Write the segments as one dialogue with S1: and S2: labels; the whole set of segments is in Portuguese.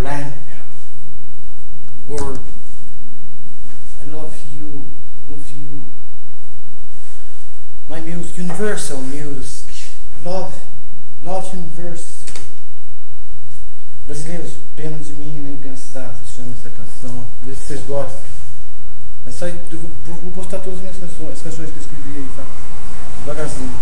S1: Plan. Word. I love you. Love you. My music, universal music. Love. Love universal. Brasileiros, pena de mim nem pensar. Se chama essa canção. Vê se vocês gostam. Mas só vou postar todas as minhas canções, as canções que eu escrevi aí, tá? Devagarzinho.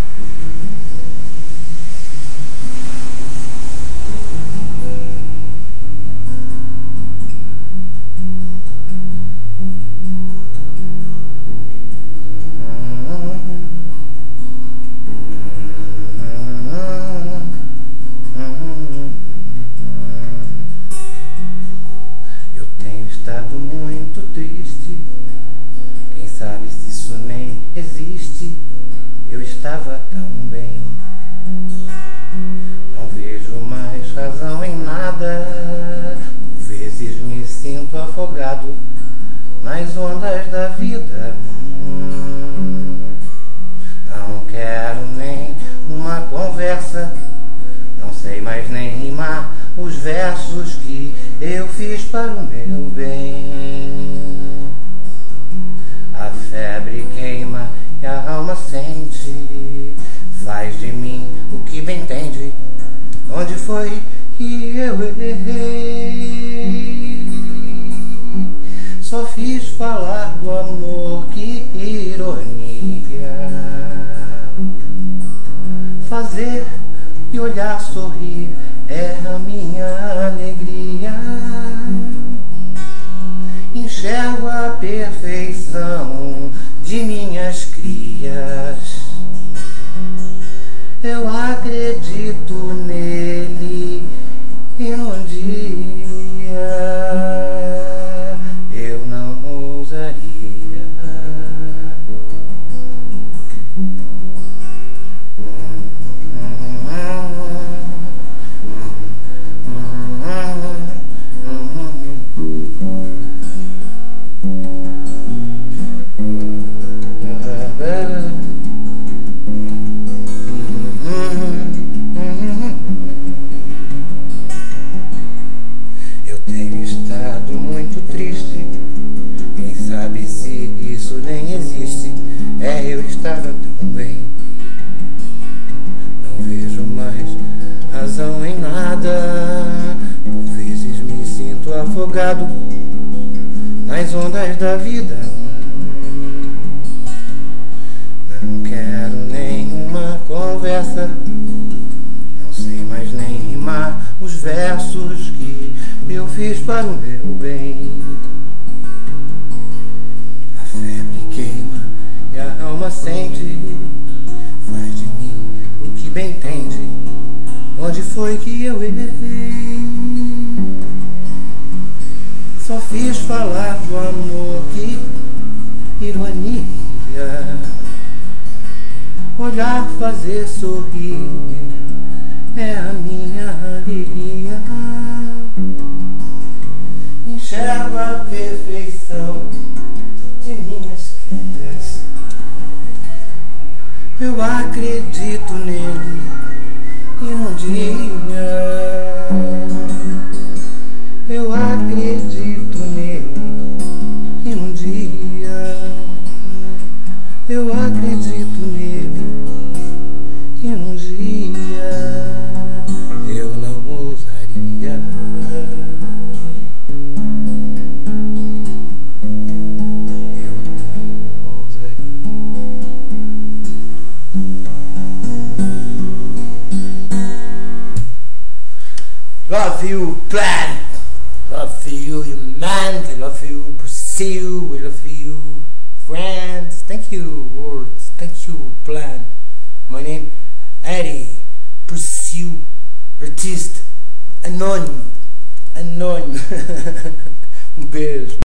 S2: Muito triste, quem sabe se isso nem existe. Eu estava tão bem, não vejo mais razão em nada. Por vezes me sinto afogado nas ondas da vida. Não quero nem uma conversa, não sei mais nem rimar os versos que eu fiz para o meu bem. A febre queima e a alma sente, faz de mim o que bem entende. Onde foi que eu errei? Só fiz falar do amor, que ironia. Fazer e olhar sorrir é a minha alegria. Enxergo a perfeição de minhas crias. Eu acredito nele e um dia eu não ousaria. Eu tenho estado muito triste, quem sabe se isso nem existe. Eu estava tão bem, não vejo mais razão em nada. Por vezes me sinto afogado nas ondas da vida. Não quero nenhuma conversa, não sei mais nem rimar os versos que eu fiz para o meu bem. A febre queima e a alma sente, faz de mim o que bem entende. Onde foi que eu errei? Só fiz falar do amor, que ironia. Olhar, fazer sorrir é a minha alegria. Enxergo a perfeição de minhas crias. Eu acredito nele e um dia eu acredito nele e um dia eu acredito nele e um dia eu não ousaria. Eu não ousaria.
S1: Love you, Plan. Love you, you man. I love you, Brazil. We love you, friends. Thank you, words. Thank you, Plan. My name Eddie, Brazil, artista anônimo. Anônimo. Beijo.